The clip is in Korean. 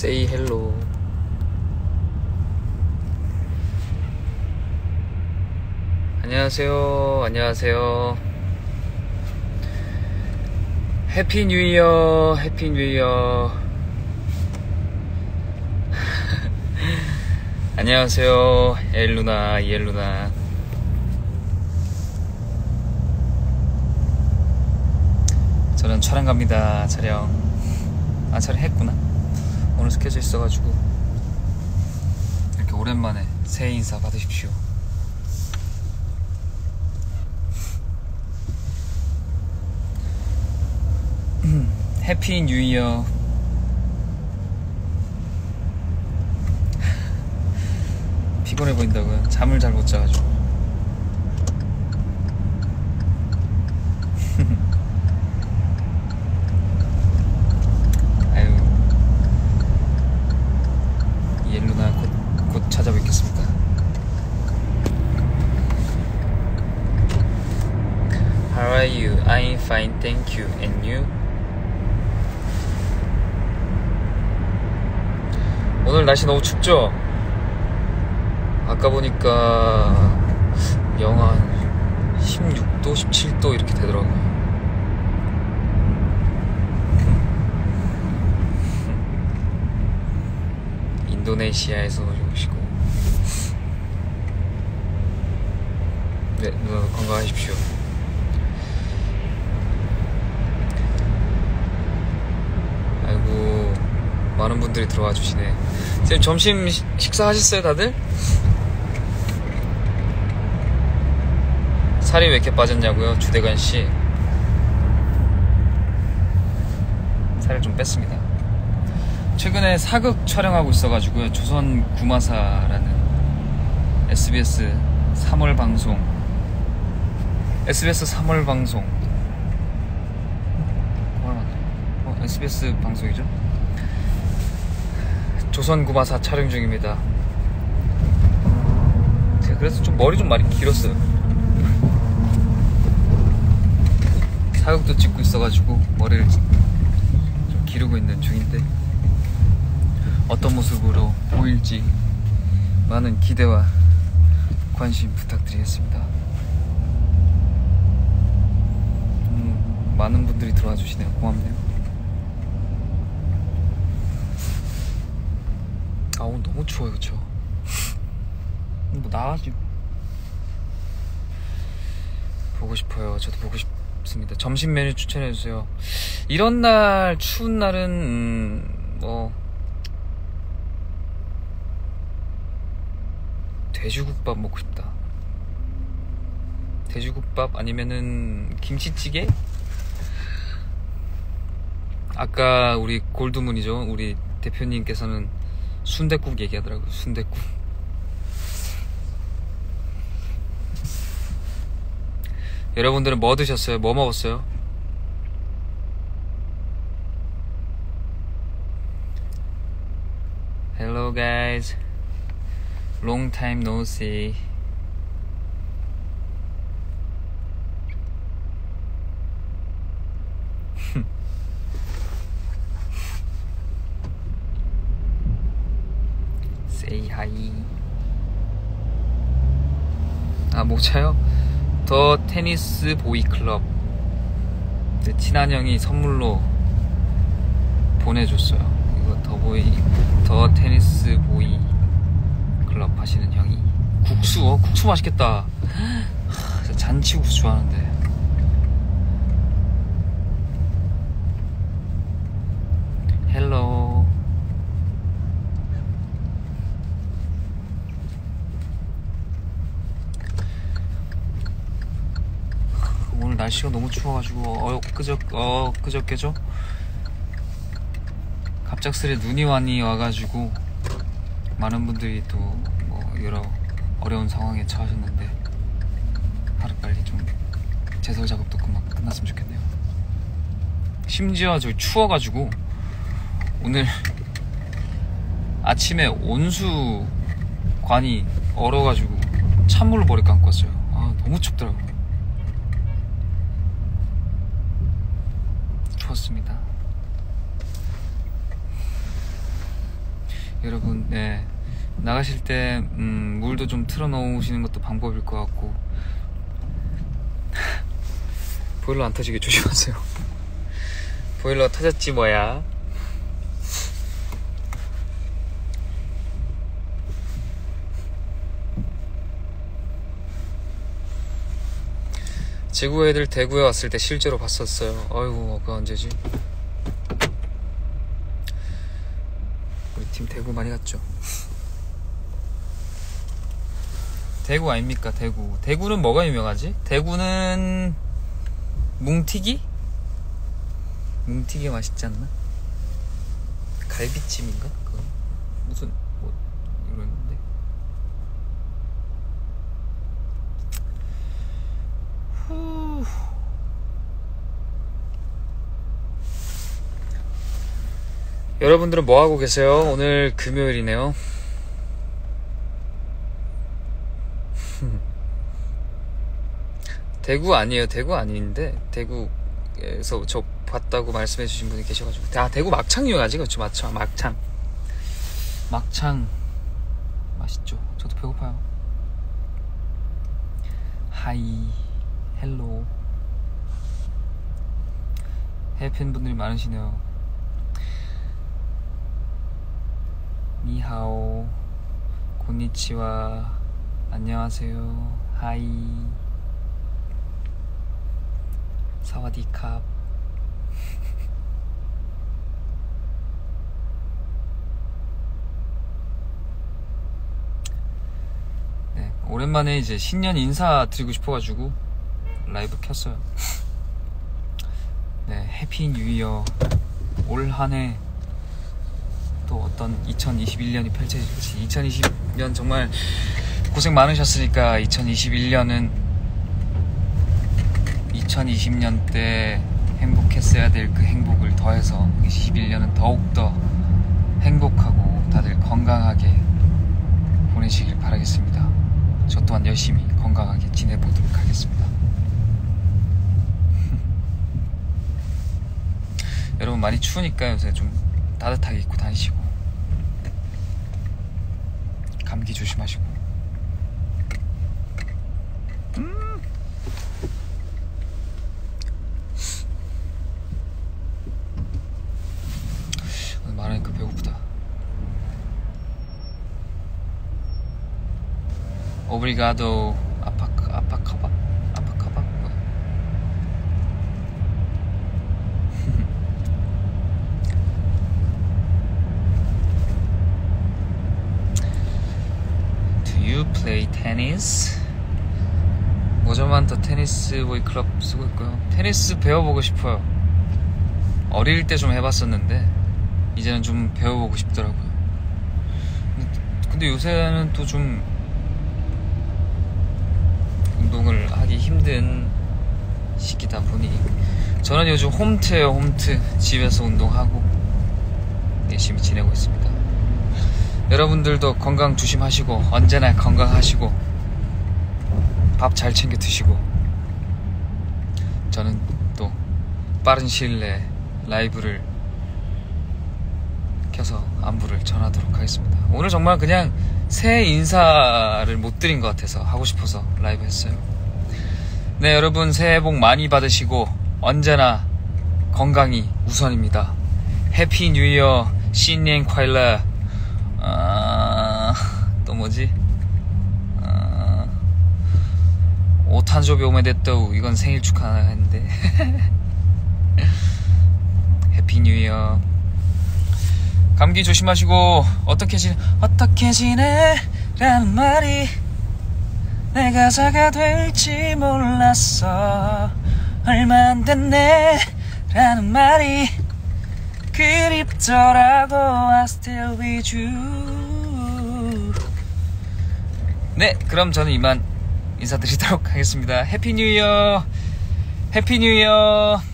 Say hello. 안녕하세요. 안녕하세요. 해피 뉴 이어. 해피 뉴 이어. 안녕하세요. 엘루나, 이엘루나. 저는 촬영 갑니다. 촬영. 촬영했구나. 오늘 스케줄 있어가지고 이렇게 오랜만에 새해 인사 받으십시오. 해피 뉴 이어. 피곤해 보인다고요? 잠을 잘 못 자가지고. 아유, 이엘루나 곧 찾아뵙겠습니다. How are you? I'm fine, thank you. And you? 오늘 날씨 너무 춥죠? 아까 보니까 영하 16도, 17도 이렇게 되더라고요. 인도네시아에서 오시고. 네, 누나 건강하십시오. 아이고, 많은 분들이 들어와 주시네. 지금 점심 식사하셨어요, 다들? 살이 왜 이렇게 빠졌냐고요? 주대관씨, 살을 좀 뺐습니다. 최근에 사극 촬영하고 있어가지고요. 조선 구마사라는 SBS 3월 방송, SBS 3월 방송, SBS 방송이죠. 조선 구마사 촬영 중입니다. 제가 그래서 좀 머리 좀 많이 길었어요. 사극도 찍고 있어가지고 머리를 좀 기르고 있는 중인데, 어떤 모습으로 보일지 많은 기대와 관심 부탁드리겠습니다. 많은 분들이 들어와 주시네요. 고맙네요. 아, 오늘 너무 추워요. 그쵸? 뭐 나가지고 보고 싶어요. 저도 보고 싶습니다. 점심 메뉴 추천해주세요. 이런 날, 추운 날은 뭐 돼지국밥 먹고 싶다. 돼지국밥 아니면은 김치찌개? 아까 우리 골드문이죠, 우리 대표님께서는 순댓국 얘기하더라고요. 순댓국. 여러분들은 뭐 드셨어요? 뭐 먹었어요? Hello guys, long time no see. Say hi. 아, 모차요? 더 테니스 보이 클럽. 네, 친한 형이 선물로 보내줬어요. 이거 더 테니스 보이 클럽 하시는 형이. 국수, 국수 맛있겠다. 잔치국수 좋아하는데. 헬로. 오늘 날씨가 너무 추워가지고 그저께죠? 갑작스레 눈이 많이 와가지고 많은 분들이 또 뭐 여러 어려운 상황에 처하셨는데, 하루빨리 좀 제설 작업도 그만 끝났으면 좋겠네요. 심지어 저기 추워가지고 오늘 아침에 온수관이 얼어가지고 찬물로 머리 감고 왔어요. 아, 너무 춥더라고요. 추웠습니다. 여러분, 네, 나가실 때 물도 좀 틀어놓으시는 것도 방법일 것 같고. 보일러 안 터지게 조심하세요. 보일러 터졌지 뭐야. 제구 애들 대구에 왔을 때 실제로 봤었어요. 아이고, 그거 언제지? 우리 팀 대구 많이 갔죠. 대구 아닙니까? 대구. 대구는 뭐가 유명하지? 대구는 뭉티기? 뭉티기가 맛있지 않나? 갈비찜인가? 그거 무슨 뭐 이러는데. 후. 여러분들은 뭐 하고 계세요? 오늘 금요일이네요. 대구 아니에요. 대구 아닌데 대구에서 저 봤다고 말씀해 주신 분이 계셔가지고. 아, 대구 막창 유명하지? 그렇죠. 막창 맛있죠. 저도 배고파요. 하이 헬로 해외 팬분들이 많으시네요. 니하오 곤니치와 안녕하세요. 하이 사와디캅. 네, 오랜만에 이제 신년 인사 드리고 싶어가지고 라이브 켰어요. 네, 해피 뉴 이어. 올 한해 또 어떤 2021년이 펼쳐질지. 2020년 정말 고생 많으셨으니까 2021년은 2020년 때 행복했어야 될 그 행복을 더해서 2021년은 더욱더 행복하고 다들 건강하게 보내시길 바라겠습니다. 저 또한 열심히 건강하게 지내보도록 하겠습니다. 여러분 많이 추우니까 요새 좀 따뜻하게 입고 다니시고 감기 조심하시고. 오늘 말하니까 배고프다. 오브리가도 아파카바 뭐야? Do you play tennis? 모자만 더 테니스 보이 클럽 쓰고 있고요. 테니스 배워보고 싶어요. 어릴 때 좀 해봤었는데 이제는 좀 배워보고 싶더라고요. 근데 요새는 또 좀 운동을 하기 힘든 시기다 보니 저는 요즘 홈트예요. 홈트. 집에서 운동하고 열심히 지내고 있습니다. 여러분들도 건강 조심하시고 언제나 건강하시고 밥 잘 챙겨 드시고 저는 또 빠른 시일 내에 라이브를 켜서 안부를 전하도록 하겠습니다. 오늘 정말 그냥 새해 인사를 못 드린 것 같아서 하고 싶어서 라이브 했어요. 네, 여러분 새해 복 많이 받으시고 언제나 건강이 우선입니다. 해피 뉴 이어, 신년快乐. 또 뭐지? 오탄조비 오메데또. 이건 생일 축하했는데. 해피 뉴 이어. 감기 조심하시고. 어떻게 지내? 라는 말이 내 가사가 될지 몰랐어. 얼마 안 됐네 라는 말이 그립더라고. I still with you. 네, 그럼 저는 이만 인사드리도록 하겠습니다. 해피 뉴 이어. 해피 뉴 이어.